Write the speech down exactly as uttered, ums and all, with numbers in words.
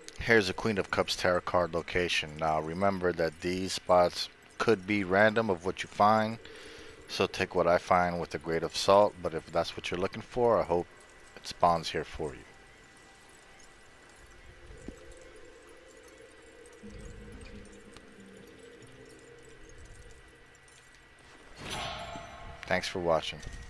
Here's a Queen of Cups tarot card location. Now remember that these spots could be random of what you find, so take what I find with a grain of salt, but if that's what you're looking for, I hope it spawns here for you. Thanks for watching.